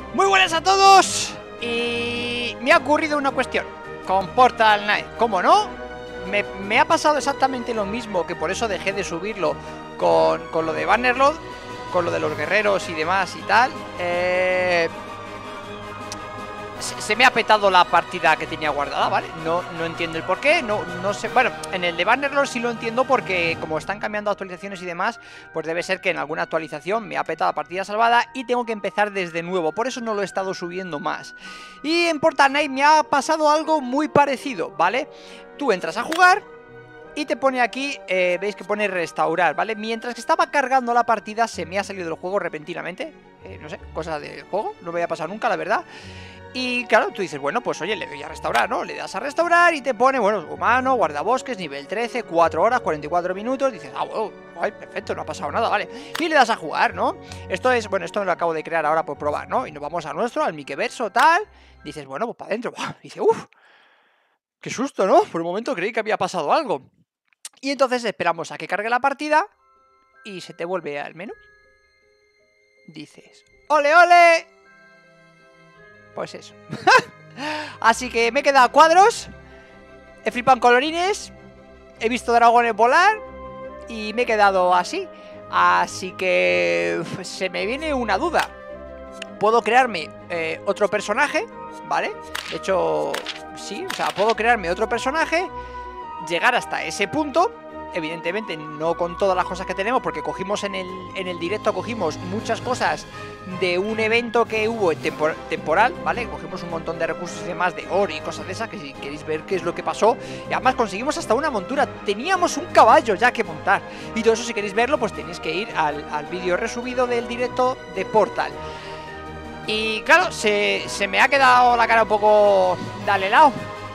Muy buenas a todos. Y me ha ocurrido una cuestión con Portal Knight. ¿Cómo no? Me ha pasado exactamente lo mismo, que por eso dejé de subirlo con lo de Bannerlord, con lo de los guerreros y demás y tal. Se me ha petado la partida que tenía guardada, ¿vale? No entiendo el por qué, no sé. Bueno, en el de Bannerlord sí lo entiendo porque como están cambiando actualizaciones y demás, pues debe ser que en alguna actualización me ha petado la partida salvada y tengo que empezar desde nuevo. Por eso no lo he estado subiendo más. Y en Portal Knight me ha pasado algo muy parecido, ¿vale? Tú entras a jugar y te pone aquí, veis que pone restaurar, ¿vale? Mientras que estaba cargando la partida se me ha salido del juego repentinamente. No sé, cosa del juego, no me había pasado nunca, la verdad. Y claro, tú dices, bueno, pues oye, le doy a restaurar, ¿no? Le das a restaurar y te pone, bueno, humano, guardabosques, nivel 13, 4 horas, 44 minutos. Dices, ah, bueno, guay, perfecto, no ha pasado nada, vale. Y le das a jugar, ¿no? Esto es, bueno, esto me lo acabo de crear ahora por probar, ¿no? Y nos vamos a nuestro, al Miqueverso, tal. Dices, bueno, pues para adentro. Dice, uff, qué susto, ¿no? Por un momento creí que había pasado algo. Y entonces esperamos a que cargue la partida y se te vuelve al menú. Dices, ¡ole, ole! Pues eso. Así que me he quedado a cuadros. He flipado en colorines. He visto dragones volar. Y me he quedado así. Así que se me viene una duda. Puedo crearme otro personaje, ¿vale? De hecho, sí, o sea, puedo crearme otro personaje, llegar hasta ese punto. Evidentemente no con todas las cosas que tenemos, porque cogimos en el directo, cogimos muchas cosas de un evento que hubo temporal, ¿vale? Cogimos un montón de recursos y demás de oro y cosas de esas, que si queréis ver qué es lo que pasó. Y además conseguimos hasta una montura, teníamos un caballo ya que montar. Y todo eso, si queréis verlo, pues tenéis que ir al vídeo resubido del directo de Portal. Y claro, se me ha quedado la cara un poco de helado.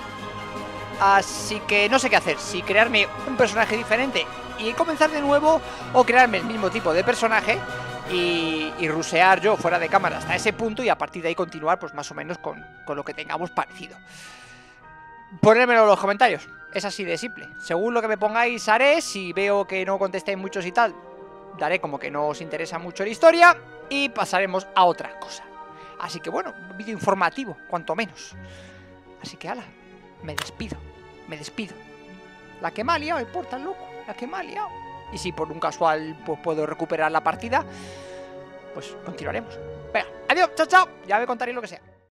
Así que no sé qué hacer, si crearme un personaje diferente y comenzar de nuevo, o crearme el mismo tipo de personaje y rusear yo fuera de cámara hasta ese punto y a partir de ahí continuar pues más o menos con lo que tengamos parecido. Ponérmelo en los comentarios, es así de simple. Según lo que me pongáis haré. Si veo que no contestáis muchos y tal, daré como que no os interesa mucho la historia y pasaremos a otra cosa. Así que bueno, un vídeo informativo, cuanto menos. Así que ala, me despido. La que me ha liado el Portal, loco. La que me ha liado. Y si por un casual pues puedo recuperar la partida, pues continuaremos. Venga, adiós, chao, chao. Ya me contaréis lo que sea.